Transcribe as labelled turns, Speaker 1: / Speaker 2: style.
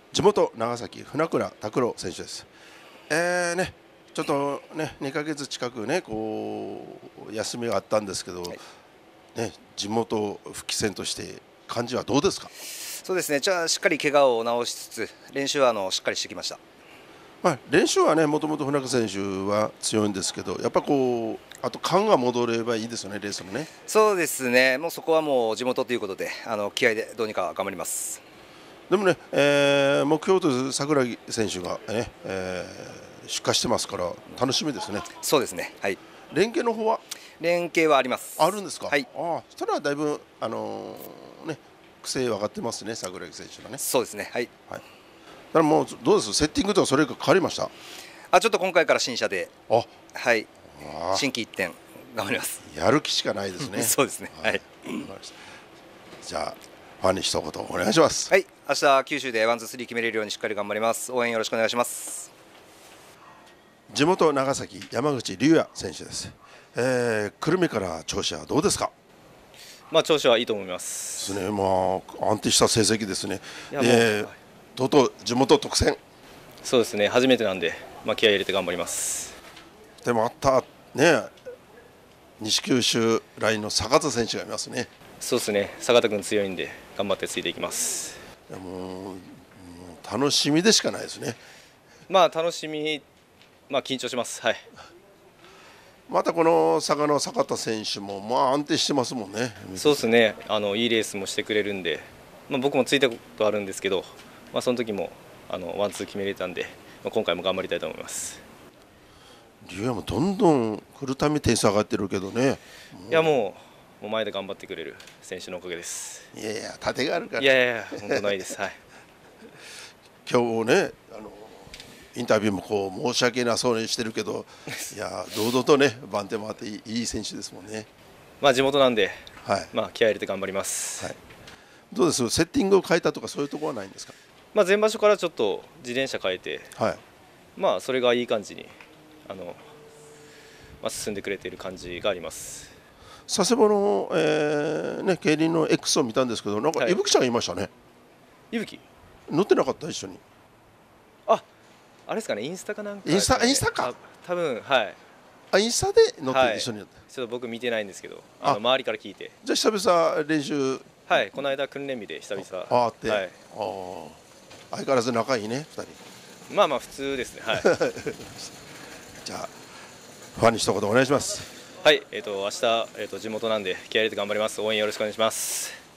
Speaker 1: 地元長崎船倉拓郎選手です。ちょっとね2ヶ月近くね休みがあったんですけど、地元復帰戦として感じはどうですか？
Speaker 2: そうですね、じゃあしっかり怪我を治しつつ練習はしっかりしてきました。
Speaker 1: 練習はねもともと船倉選手は強いんですけど、やっぱあと勘が戻ればいいですよね、レースもね。
Speaker 2: そうですね、もうそこはもう地元ということで気合でどうにか頑張ります。
Speaker 1: でもね、目標とする櫻井選手が、出荷してますから楽しみですね。
Speaker 2: そうですね、はい。
Speaker 1: 連携の方は
Speaker 2: 連携はあります。
Speaker 1: あるんですか？
Speaker 2: はい。
Speaker 1: それはだいぶ癖分かってますね、櫻井選手のね。
Speaker 2: そうですね、はい。
Speaker 1: だからもうどうです、セッティングとはそれが変わりました？
Speaker 2: ちょっと今回から新車で、はい、心機一転頑張ります。
Speaker 1: やる気しかないですね。
Speaker 2: そうですね、はい。
Speaker 1: じゃあファンに一言お願いします。
Speaker 2: はい、明日九州でワンツースリー決めれるようにしっかり頑張ります。応援よろしくお願いします。
Speaker 1: 地元長崎山口龍也選手です。久留米から調子はどうですか？
Speaker 3: 調子はいいと思います。
Speaker 1: ですね、安定した成績ですね。とうとう地元特選。
Speaker 3: そうですね、初めてなんで、気合い入れて頑張ります。
Speaker 1: でもね、西九州ラインの坂田選手がいますね。
Speaker 3: そうですね、坂田君強いんで頑張ってついていきます。
Speaker 1: もう楽しみでしかないですね。
Speaker 3: 楽しみ、緊張します。はい。
Speaker 1: またこの坂田選手も安定してますもんね。
Speaker 3: そうですね、いいレースもしてくれるんで、僕もついたことあるんですけど、その時もワンツー決めれたんで、今回も頑張りたいと思います。
Speaker 1: 龍也もどんどん来るたび点数上がってるけどね。
Speaker 3: いやもう前で頑張ってくれる選手のおかげです。
Speaker 1: いやいや、盾があるから。
Speaker 3: いや本当ないです。はい。
Speaker 1: 今日ねインタビューも申し訳なそうにしてるけど、いや堂々とね番手もあっていい選手ですもんね。
Speaker 3: 地元なんで、気合い入れて頑張ります。
Speaker 1: どうです、セッティングを変えたとかそういうところはないんですか？
Speaker 3: 前場所からちょっと自転車変えて、それがいい感じに進んでくれている感じがあります。
Speaker 1: 佐世保の、競輪の X を見たんですけど、なんか伊吹ちゃんがいましたね。
Speaker 3: 伊吹
Speaker 1: 乗ってなかった？一緒に。
Speaker 3: あれですかね、インスタかなんか、
Speaker 1: インスタか
Speaker 3: 多分。はい。
Speaker 1: インスタで乗って一緒にやった。
Speaker 3: ちょっと僕見てないんですけど、周りから聞いて。
Speaker 1: じゃあ久々練習。
Speaker 3: はい、この間訓練日で久々
Speaker 1: 会って、相変わらず仲いいね2人。
Speaker 3: 普通ですね。はい。
Speaker 1: じゃあファンに一言お願いします。
Speaker 3: はい、明日地元なんで気合い入れて頑張ります。応援よろしくお願いします。